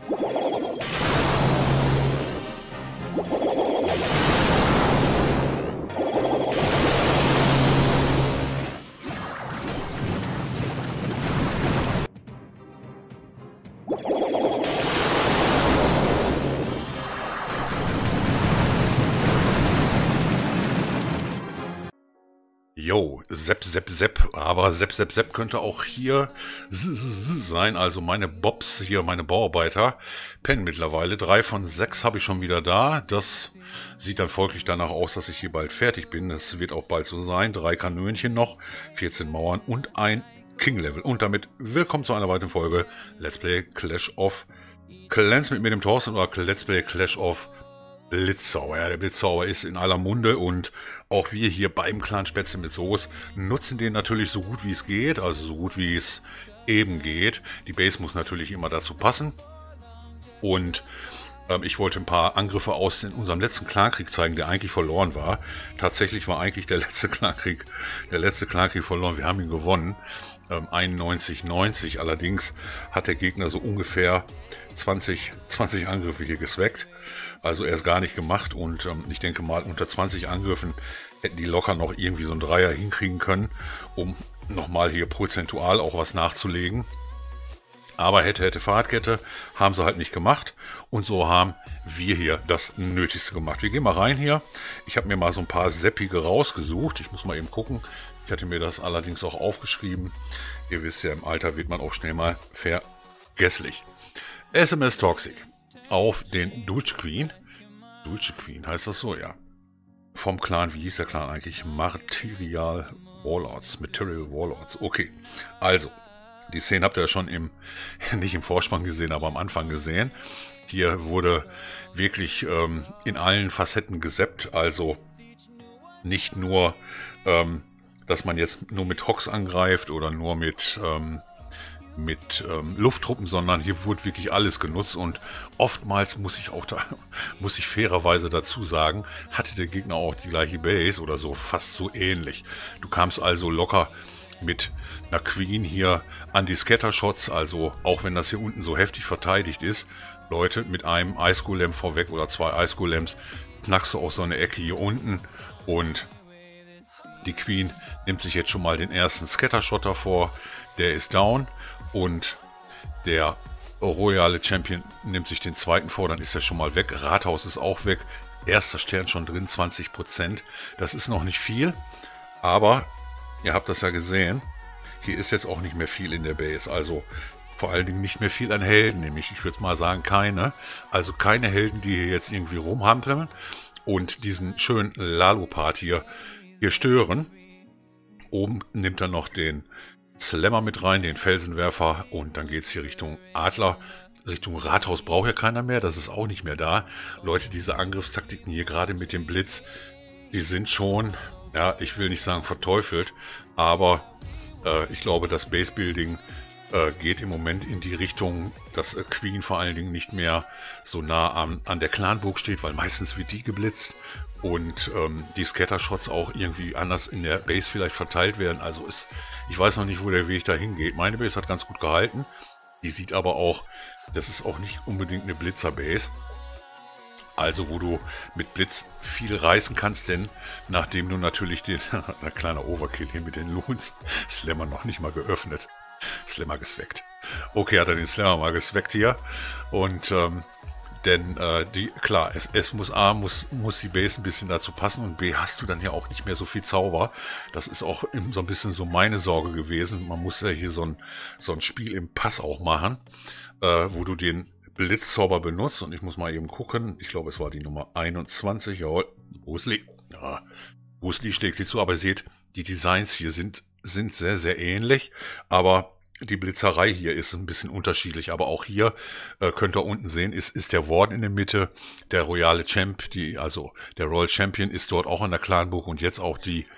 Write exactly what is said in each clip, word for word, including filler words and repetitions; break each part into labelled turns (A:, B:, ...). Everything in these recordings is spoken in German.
A: Jo, Sepp, Sepp, Sepp, aber Sepp, Sepp, Sepp könnte auch hier sein, also meine Bobs hier, meine Bauarbeiter, pennen mittlerweile. Drei von sechs habe ich schon wieder da, das sieht dann folglich danach aus, dass ich hier bald fertig bin, das wird auch bald so sein. Drei Kanönchen noch, vierzehn Mauern und ein King-Level. Und damit willkommen zu einer weiteren Folge Let's Play Clash of Clans mit mir, dem Thorsten, oder Let's Play Clash of Blitzzauber. Ja, der Blitzzauber ist in aller Munde und auch wir hier beim Clan Spätzle mit Soße nutzen den natürlich so gut wie es geht, also so gut wie es eben geht. Die Base muss natürlich immer dazu passen und ähm, ich wollte ein paar Angriffe aus in unserem letzten Clankrieg zeigen, der eigentlich verloren war. Tatsächlich war eigentlich der letzte Clankrieg, der letzte Clankrieg verloren. Wir haben ihn gewonnen. einundneunzig neunzig, allerdings hat der Gegner so ungefähr zwanzig, zwanzig Angriffe hier geswackt, also er ist gar nicht gemacht und ähm, ich denke mal unter zwanzig Angriffen hätten die locker noch irgendwie so einen Dreier hinkriegen können, um nochmal hier prozentual auch was nachzulegen. Aber hätte, hätte, Fahrradkette haben sie halt nicht gemacht und so haben wir hier das Nötigste gemacht. Wir gehen mal rein hier. Ich habe mir mal so ein paar Seppige rausgesucht. Ich muss mal eben gucken. Ich hatte mir das allerdings auch aufgeschrieben. Ihr wisst ja, im Alter wird man auch schnell mal vergesslich. S M S Toxic auf den Dulce Queen. Dulce Queen heißt das so, ja. Vom Clan, wie hieß der Clan eigentlich? Material Warlords. Material Warlords. Okay, also. Die Szene habt ihr ja schon im, nicht im Vorspann gesehen, aber am Anfang gesehen. Hier wurde wirklich ähm, in allen Facetten gesappt. Also nicht nur, ähm, dass man jetzt nur mit Hox angreift oder nur mit, ähm, mit ähm, Lufttruppen, sondern hier wurde wirklich alles genutzt. Und oftmals muss ich auch da, muss ich fairerweise dazu sagen, hatte der Gegner auch die gleiche Base oder so, fast so ähnlich. Du kamst also locker mit einer Queen hier an die Scattershots, also auch wenn das hier unten so heftig verteidigt ist, Leute, mit einem Ice Golem vorweg oder zwei Ice Golems knackst du auch so eine Ecke hier unten und die Queen nimmt sich jetzt schon mal den ersten Scattershot davor, der ist down und der royale Champion nimmt sich den zweiten vor, dann ist er schon mal weg, Rathaus ist auch weg, erster Stern schon drin, zwanzig Prozent, das ist noch nicht viel, aber ihr habt das ja gesehen, hier ist jetzt auch nicht mehr viel in der Base, also vor allen Dingen nicht mehr viel an Helden, nämlich ich würde mal sagen keine, also keine Helden, die hier jetzt irgendwie rumhandeln und diesen schönen Lalo-Part hier, hier stören. Oben nimmt er noch den Slammer mit rein, den Felsenwerfer und dann geht es hier Richtung Adler, Richtung Rathaus braucht ja keiner mehr, das ist auch nicht mehr da. Leute, diese Angriffstaktiken hier gerade mit dem Blitz, die sind schon... Ja, ich will nicht sagen verteufelt, aber äh, ich glaube, das Basebuilding äh, geht im Moment in die Richtung, dass äh, Queen vor allen Dingen nicht mehr so nah an, an der Clanburg steht, weil meistens wird die geblitzt und ähm, die Scattershots auch irgendwie anders in der Base vielleicht verteilt werden. Also ist, ich weiß noch nicht, wo der Weg dahin geht. Meine Base hat ganz gut gehalten. Die sieht aber auch, das ist auch nicht unbedingt eine Blitzer-Base. Also wo du mit Blitz viel reißen kannst, denn nachdem du natürlich den, ein kleiner Overkill hier mit den Loons, Slammer noch nicht mal geöffnet, Slammer geswackt. Okay, hat er den Slammer mal geswackt hier und ähm, denn äh, die, klar, es, es muss A, muss, muss die Base ein bisschen dazu passen und B, hast du dann ja auch nicht mehr so viel Zauber. Das ist auch so ein bisschen so meine Sorge gewesen. Man muss ja hier so ein, so ein Spiel im Pass auch machen, äh, wo du den Blitzzauber benutzt und ich muss mal eben gucken, ich glaube es war die Nummer einundzwanzig, jawohl, Bruce Lee, ja, Bruce Lee schlägt die zu, aber ihr seht, die Designs hier sind, sind sehr, sehr ähnlich, aber die Blitzerei hier ist ein bisschen unterschiedlich, aber auch hier äh, könnt ihr unten sehen, ist, ist der Warden in der Mitte, der royale Champ, die, also der Royal Champion ist dort auch an der Clanburg und jetzt auch die,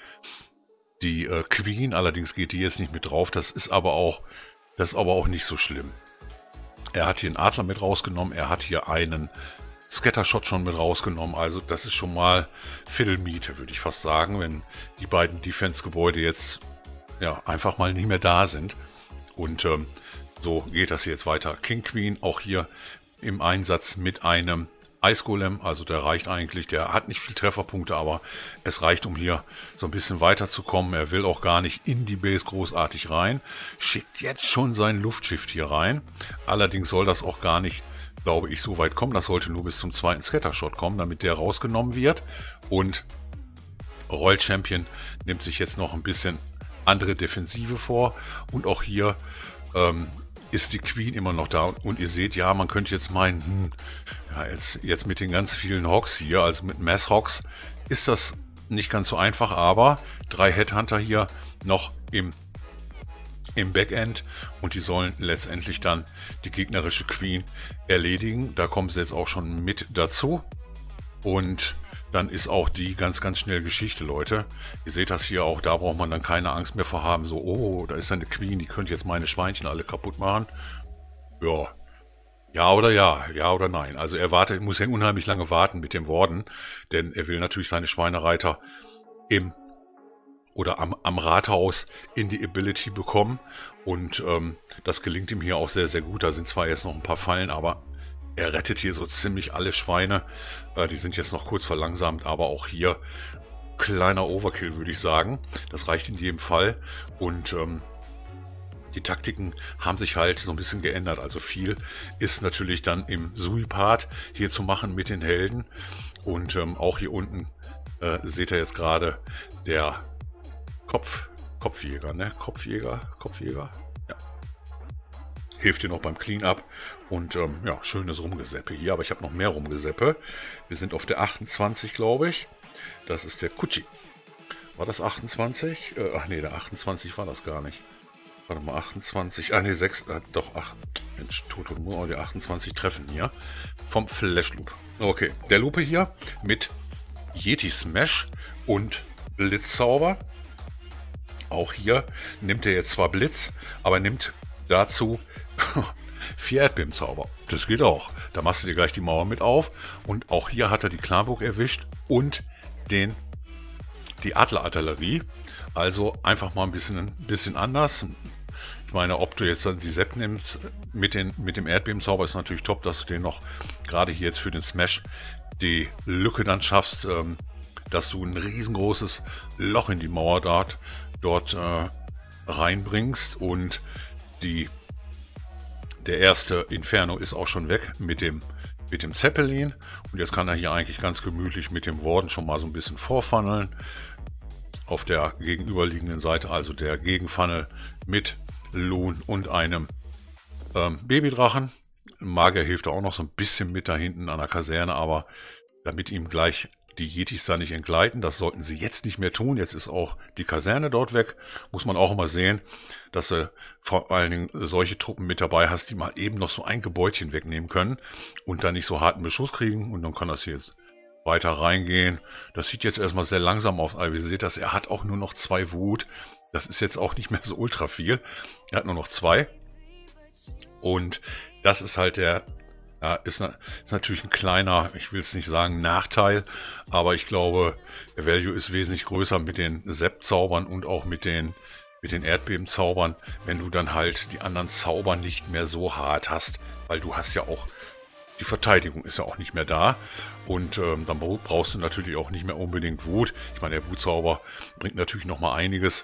A: die äh, Queen, allerdings geht die jetzt nicht mit drauf, das ist aber auch, das ist aber auch nicht so schlimm. Er hat hier einen Adler mit rausgenommen, er hat hier einen Scattershot schon mit rausgenommen, also das ist schon mal Viertelmiete, würde ich fast sagen, wenn die beiden Defense-Gebäude jetzt ja einfach mal nicht mehr da sind. Und ähm, so geht das jetzt weiter. King Queen, auch hier im Einsatz mit einem Eisgolem, also der reicht eigentlich, der hat nicht viel Trefferpunkte, aber es reicht, um hier so ein bisschen weiterzukommen. Er will auch gar nicht in die Base großartig rein, schickt jetzt schon sein Luftschiff hier rein. Allerdings soll das auch gar nicht, glaube ich, so weit kommen. Das sollte nur bis zum zweiten Scattershot kommen, damit der rausgenommen wird. Und Royal Champion nimmt sich jetzt noch ein bisschen andere Defensive vor. Und auch hier ähm, ist die Queen immer noch da. Und ihr seht, ja, man könnte jetzt meinen, hm, ja, jetzt, jetzt mit den ganz vielen Hawks hier, also mit Mass Hawks, ist das nicht ganz so einfach. Aber drei Headhunter hier noch im, im Backend. Und die sollen letztendlich dann die gegnerische Queen erledigen. Da kommen sie jetzt auch schon mit dazu. Und dann ist auch die ganz, ganz schnell Geschichte, Leute. Ihr seht das hier auch, da braucht man dann keine Angst mehr vor haben. So, oh, da ist eine Queen, die könnte jetzt meine Schweinchen alle kaputt machen. Ja, ja oder ja, ja oder nein. Also er wartet, muss ja unheimlich lange warten mit dem Worden, denn er will natürlich seine Schweinereiter im oder am, am Rathaus in die Ability bekommen. Und ähm, das gelingt ihm hier auch sehr, sehr gut. Da sind zwar jetzt noch ein paar Fallen, aber er rettet hier so ziemlich alle Schweine. Äh, die sind jetzt noch kurz verlangsamt, aber auch hier kleiner Overkill, würde ich sagen. Das reicht in jedem Fall. Und ähm, die Taktiken haben sich halt so ein bisschen geändert. Also viel ist natürlich dann im Sui-Part hier zu machen mit den Helden. Und ähm, auch hier unten äh, seht ihr jetzt gerade der Kopf, Kopfjäger, ne? Kopfjäger, Kopfjäger. Ja. Hilft dir noch beim Cleanup und ähm, ja, schönes Rumgeseppe hier, aber ich habe noch mehr Rumgeseppe. Wir sind auf der achtundzwanzig, glaube ich. Das ist der Kutschi. War das achtundzwanzig? Äh, ach nee, der achtundzwanzig war das gar nicht. Warte mal, achtundzwanzig, ah nee, sechs, äh, doch, ach, Mensch, tot und nur die achtundzwanzig treffen hier. Vom Flash Loop. Okay, der Lupe hier mit Yeti Smash und Blitzzauber. Auch hier nimmt er jetzt zwar Blitz, aber nimmt dazu vier Erdbebenzauber. Das geht auch. Da machst du dir gleich die Mauer mit auf. Und auch hier hat er die Clanburg erwischt und den, die Adlerartillerie. Also einfach mal ein bisschen, ein bisschen anders. Ich meine, ob du jetzt dann die Sepp nimmst mit, den, mit dem Erdbebenzauber, ist natürlich top, dass du den noch gerade hier jetzt für den Smash die Lücke dann schaffst, ähm, dass du ein riesengroßes Loch in die Mauer dort, dort äh, reinbringst. Und die Der erste Inferno ist auch schon weg mit dem, mit dem Zeppelin. Und jetzt kann er hier eigentlich ganz gemütlich mit dem Warden schon mal so ein bisschen vorfunneln. Auf der gegenüberliegenden Seite also der Gegenfunnel mit Loon und einem ähm, Babydrachen. Magier hilft auch noch so ein bisschen mit da hinten an der Kaserne, aber damit ihm gleich die Yetis da nicht entgleiten, das sollten sie jetzt nicht mehr tun. Jetzt ist auch die Kaserne dort weg. Muss man auch immer sehen, dass du vor allen Dingen solche Truppen mit dabei hast, die mal eben noch so ein Gebäudchen wegnehmen können und dann nicht so harten Beschuss kriegen. Und dann kann das hier jetzt weiter reingehen. Das sieht jetzt erstmal sehr langsam aus. Aber ihr seht das, er hat auch nur noch zwei Wut. Das ist jetzt auch nicht mehr so ultra viel. Er hat nur noch zwei. Und das ist halt der... Ja, ist, ist natürlich ein kleiner, ich will es nicht sagen Nachteil, aber ich glaube, der Value ist wesentlich größer mit den Sepp-Zaubern und auch mit den, mit den Erdbebenzaubern, wenn du dann halt die anderen Zauber nicht mehr so hart hast, weil du hast ja auch, die Verteidigung ist ja auch nicht mehr da und ähm, dann brauchst du natürlich auch nicht mehr unbedingt Wut. Ich meine, der Wutzauber bringt natürlich nochmal einiges.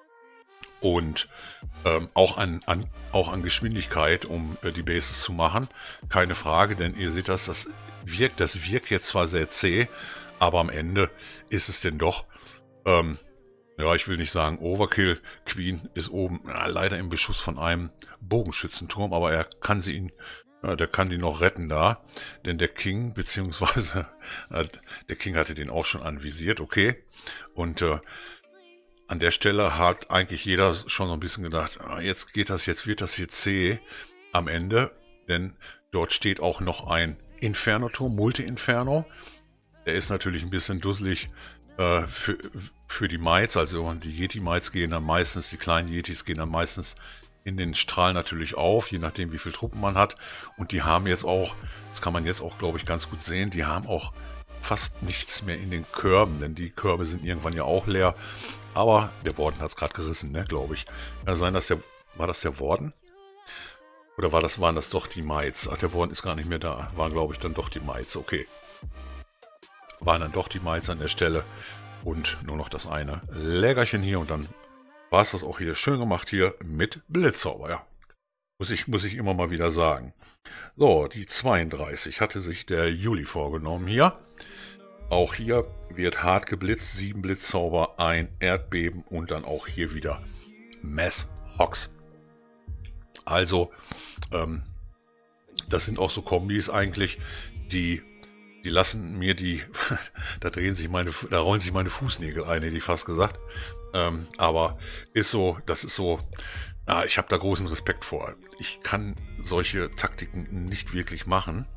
A: Und ähm, auch, an, an, auch an Geschwindigkeit, um äh, die Bases zu machen. Keine Frage, denn ihr seht das, das wirkt, das wirkt jetzt zwar sehr zäh, aber am Ende ist es denn doch, ähm, ja, ich will nicht sagen Overkill. Queen ist oben, ja, leider im Beschuss von einem Bogenschützenturm, aber er kann sie ihn, ja, der kann die noch retten da. Denn der King, beziehungsweise äh, der King hatte den auch schon anvisiert, okay. Und äh, an der Stelle hat eigentlich jeder schon so ein bisschen gedacht, ah, jetzt geht das, jetzt wird das hier zäh am Ende, denn dort steht auch noch ein Inferno-Turm, Multi-Inferno. Der ist natürlich ein bisschen dusselig äh, für, für die Mites, also die Yeti-Mites gehen dann meistens, die kleinen Yetis gehen dann meistens in den Strahl natürlich auf, je nachdem wie viel Truppen man hat. Und die haben jetzt auch, das kann man jetzt auch glaube ich ganz gut sehen, die haben auch fast nichts mehr in den Körben, denn die Körbe sind irgendwann ja auch leer. Aber der Warden hat es gerade gerissen, ne, glaube ich. Kann sein, dass der, war das der Warden? Oder war das, waren das doch die Mites? Ach, der Warden ist gar nicht mehr da. Waren, glaube ich, dann doch die Mites. Okay. Waren dann doch die Mites an der Stelle. Und nur noch das eine Lägerchen hier. Und dann war es das auch hier schön gemacht hier mit Blitzzauber. Ja, muss ich, muss ich immer mal wieder sagen. So, die zweiunddreißig hatte sich der Juli vorgenommen hier. Auch hier wird hart geblitzt. Sieben Blitzzauber, ein Erdbeben und dann auch hier wieder Mass Hogs. Also, ähm, das sind auch so Kombis eigentlich, die, die lassen mir die, da drehen sich meine, da rollen sich meine Fußnägel ein, hätte ich fast gesagt. Ähm, aber ist so, das ist so, ah, ich habe da großen Respekt vor. Ich kann solche Taktiken nicht wirklich machen.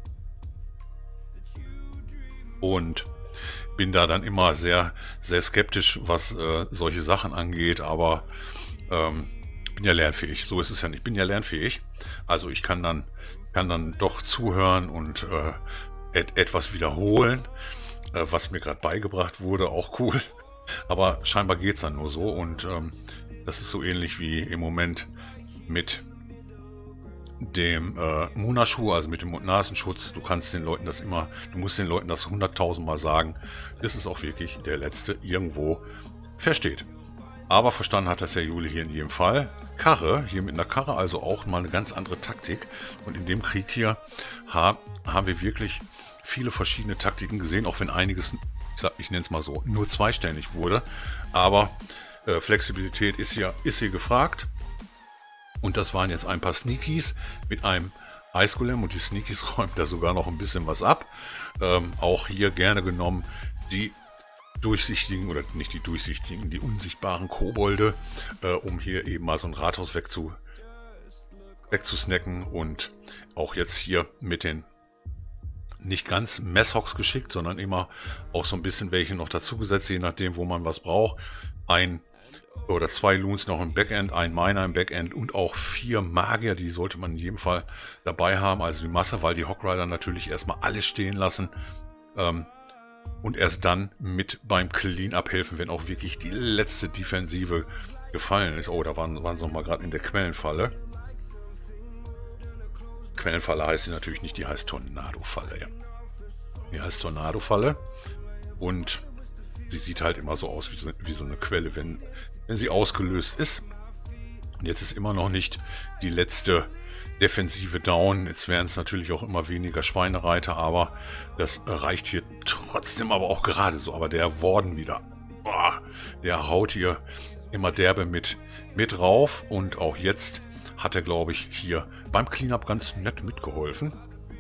A: Und bin da dann immer sehr, sehr skeptisch, was äh, solche Sachen angeht, aber ähm, bin ja lernfähig, so ist es ja nicht. Ich bin ja lernfähig, also ich kann dann, kann dann doch zuhören und äh, et etwas wiederholen, äh, was mir gerade beigebracht wurde, auch cool. Aber scheinbar geht es dann nur so und ähm, das ist so ähnlich wie im Moment mit dem äh, Muna-Schuh, also mit dem Mund-Nasenschutz. Du kannst den Leuten das immer, du musst den Leuten das hunderttausend Mal sagen, bis es auch wirklich der Letzte irgendwo versteht. Aber verstanden hat das der Juli hier in jedem Fall. Karre, hier mit einer Karre, also auch mal eine ganz andere Taktik. Und in dem Krieg hier ha haben wir wirklich viele verschiedene Taktiken gesehen, auch wenn einiges, ich, sag, ich nenne es mal so, nur zweiständig wurde. Aber äh, Flexibilität ist hier, ist hier gefragt. Und das waren jetzt ein paar Sneakies mit einem Eisgolem und die Sneakies räumen da sogar noch ein bisschen was ab. Ähm, auch hier gerne genommen die durchsichtigen, oder nicht die durchsichtigen, die unsichtbaren Kobolde, äh, um hier eben mal so ein Rathaus wegzu, wegzusnacken und auch jetzt hier mit den nicht ganz Messhogs geschickt, sondern immer auch so ein bisschen welche noch dazu gesetzt, je nachdem, wo man was braucht. Ein oder zwei Loons noch im Backend, ein Miner im Backend und auch vier Magier, die sollte man in jedem Fall dabei haben, also die Masse, weil die Hogrider natürlich erstmal alles stehen lassen ähm, und erst dann mit beim Clean-Up helfen, wenn auch wirklich die letzte Defensive gefallen ist. Oh, da waren, waren sie noch mal gerade in der Quellenfalle. Quellenfalle heißt sie natürlich nicht, die heißt Tornado-Falle, ja. Die heißt Tornado-Falle und sie sieht halt immer so aus wie so, wie so eine Quelle, wenn, wenn sie ausgelöst ist. Und jetzt ist immer noch nicht die letzte Defensive down. Jetzt wären es natürlich auch immer weniger Schweinereiter, aber das reicht hier trotzdem aber auch gerade so. Aber der Warden wieder, boah, der haut hier immer derbe mit, mit rauf. Und auch jetzt hat er, glaube ich, hier beim Cleanup ganz nett mitgeholfen.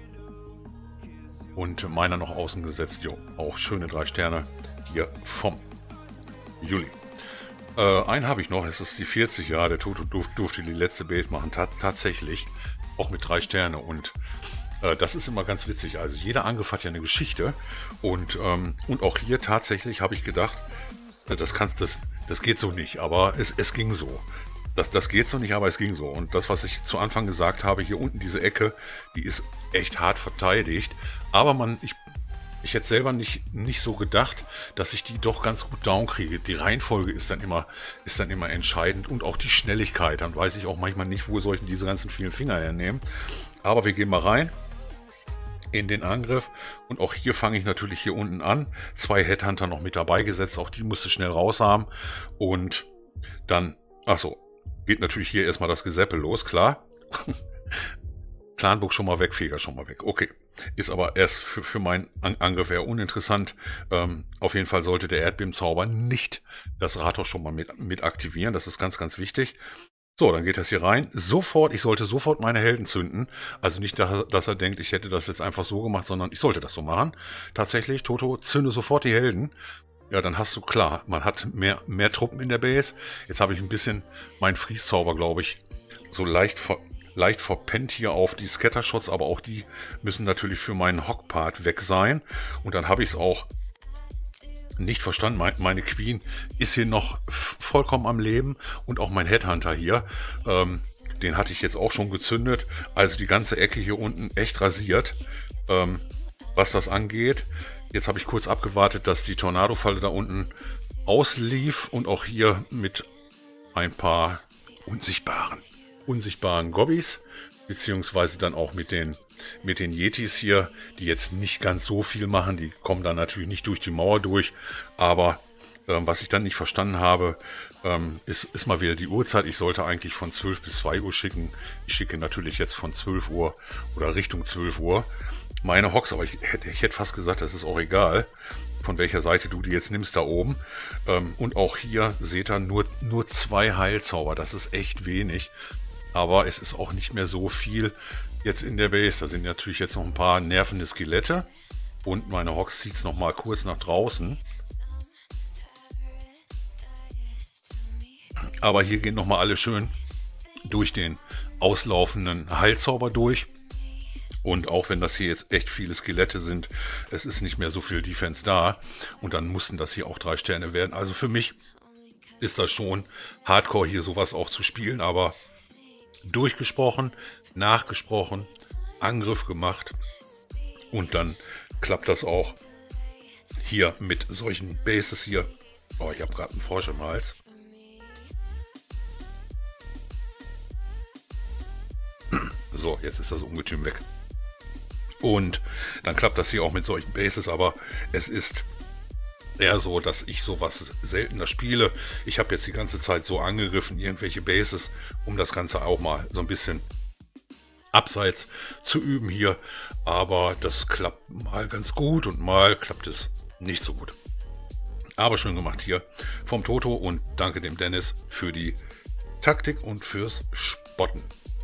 A: Und meiner noch außen gesetzt, jo, auch schöne drei Sterne hier vom Juli. Äh, einen habe ich noch, es ist die vierzig, ja, der Toto durf, durfte die letzte Bild machen, Ta tatsächlich, auch mit drei Sterne und äh, das ist immer ganz witzig, also jeder Angriff hat ja eine Geschichte und, ähm, und auch hier tatsächlich habe ich gedacht, das, kannst, das, das geht so nicht, aber es, es ging so. Das, das geht so nicht, aber es ging so. Und das, was ich zu Anfang gesagt habe, hier unten diese Ecke, die ist echt hart verteidigt. Aber man, ich, ich hätte selber nicht, nicht so gedacht, dass ich die doch ganz gut down kriege. Die Reihenfolge ist dann immer, ist dann immer entscheidend und auch die Schnelligkeit. Dann weiß ich auch manchmal nicht, wo soll ich diese ganzen vielen Finger hernehmen. Aber wir gehen mal rein in den Angriff. Und auch hier fange ich natürlich hier unten an. Zwei Headhunter noch mit dabei gesetzt. Auch die musste schnell raus haben. Und dann, achso, geht natürlich hier erstmal das Gesäppel los, klar. Clanburg schon mal weg, Feger schon mal weg. Okay, ist aber erst für, für meinen An Angriff eher uninteressant. Ähm, auf jeden Fall sollte der Erdbebenzauber nicht das Rathaus schon mal mit, mit aktivieren. Das ist ganz, ganz wichtig. So, dann geht das hier rein. Sofort, ich sollte sofort meine Helden zünden. Also nicht, dass, dass er denkt, ich hätte das jetzt einfach so gemacht, sondern ich sollte das so machen. Tatsächlich, Toto, zünde sofort die Helden. Ja, dann hast du, klar, man hat mehr, mehr Truppen in der Base. Jetzt habe ich ein bisschen meinen Freeze-Zauber, glaube ich, so leicht, ver, leicht verpennt hier auf die Scattershots, aber auch die müssen natürlich für meinen Hog-Part weg sein. Und dann habe ich es auch nicht verstanden. Meine, meine Queen ist hier noch vollkommen am Leben und auch mein Headhunter hier, ähm, den hatte ich jetzt auch schon gezündet. Also die ganze Ecke hier unten echt rasiert, ähm, was das angeht. Jetzt habe ich kurz abgewartet, dass die Tornado-Falle da unten auslief und auch hier mit ein paar unsichtbaren, unsichtbaren Gobbys beziehungsweise dann auch mit den, mit den Yetis hier, die jetzt nicht ganz so viel machen, die kommen dann natürlich nicht durch die Mauer durch, aber ähm, was ich dann nicht verstanden habe, ähm, ist, ist mal wieder die Uhrzeit. Ich sollte eigentlich von zwölf bis zwei Uhr schicken. Ich schicke natürlich jetzt von zwölf Uhr oder Richtung zwölf Uhr meine Hogs, aber ich hätte, ich hätte fast gesagt, das ist auch egal, von welcher Seite du die jetzt nimmst da oben. Ähm, und auch hier seht ihr nur, nur zwei Heilzauber, das ist echt wenig. Aber es ist auch nicht mehr so viel jetzt in der Base. Da sind natürlich jetzt noch ein paar nervende Skelette. Und meine Hogs zieht es nochmal kurz nach draußen. Aber hier gehen nochmal alle schön durch den auslaufenden Heilzauber durch. Und auch wenn das hier jetzt echt viele Skelette sind, es ist nicht mehr so viel Defense da. Und dann mussten das hier auch drei Sterne werden. Also für mich ist das schon Hardcore, hier sowas auch zu spielen. Aber durchgesprochen, nachgesprochen, Angriff gemacht und dann klappt das auch hier mit solchen Bases hier. Oh, ich habe gerade einen Frosch im Hals. So, jetzt ist das Ungetüm weg. Und dann klappt das hier auch mit solchen Bases, aber es ist eher so, dass ich sowas seltener spiele. Ich habe jetzt die ganze Zeit so angegriffen, irgendwelche Bases, um das Ganze auch mal so ein bisschen abseits zu üben hier. Aber das klappt mal ganz gut und mal klappt es nicht so gut. Aber schön gemacht hier vom Toto und danke dem Dennis für die Taktik und fürs Spotten.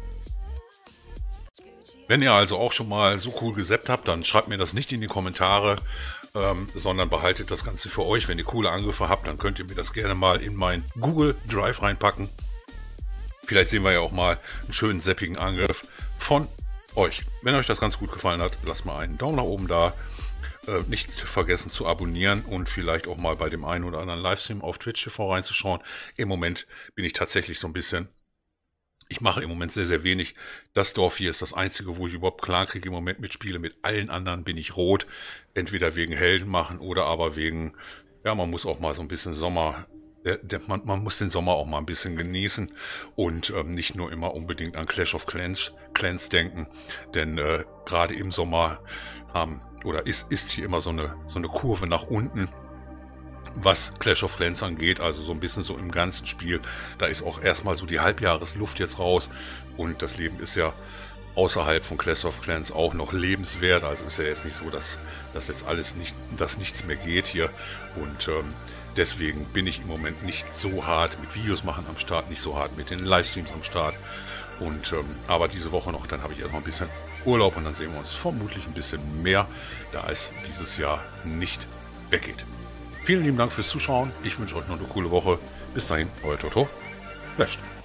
A: Wenn ihr also auch schon mal so cool gesappt habt, dann schreibt mir das nicht in die Kommentare, ähm, sondern behaltet das Ganze für euch. Wenn ihr coole Angriffe habt, dann könnt ihr mir das gerne mal in mein Google Drive reinpacken. Vielleicht sehen wir ja auch mal einen schönen zappigen Angriff von euch. Wenn euch das ganz gut gefallen hat, lasst mal einen Daumen nach oben da. Äh, nicht vergessen zu abonnieren und vielleicht auch mal bei dem einen oder anderen Livestream auf Twitch T V reinzuschauen. Im Moment bin ich tatsächlich so ein bisschen... Ich mache im Moment sehr, sehr wenig. Das Dorf hier ist das einzige, wo ich überhaupt klar kriege, im Moment mitspiele. Mit allen anderen bin ich rot. Entweder wegen Helden machen oder aber wegen, ja, man muss auch mal so ein bisschen Sommer, der, der, man, man muss den Sommer auch mal ein bisschen genießen und ähm, nicht nur immer unbedingt an Clash of Clans, Clans denken. Denn äh, gerade im Sommer haben, oder ist, ist hier immer so eine, so eine Kurve nach unten, was Clash of Clans angeht, also so ein bisschen so im ganzen Spiel. Da ist auch erstmal so die Halbjahresluft jetzt raus und das Leben ist ja außerhalb von Clash of Clans auch noch lebenswert. Also ist ja jetzt nicht so, dass das jetzt alles nicht, dass nichts mehr geht hier und ähm, deswegen bin ich im Moment nicht so hart mit Videos machen am Start, nicht so hart mit den Livestreams am Start und ähm, aber diese Woche noch, dann habe ich erstmal ein bisschen Urlaub und dann sehen wir uns vermutlich ein bisschen mehr, da es dieses Jahr nicht weggeht. Vielen lieben Dank fürs Zuschauen. Ich wünsche euch noch eine coole Woche. Bis dahin, euer Toto. Lasht.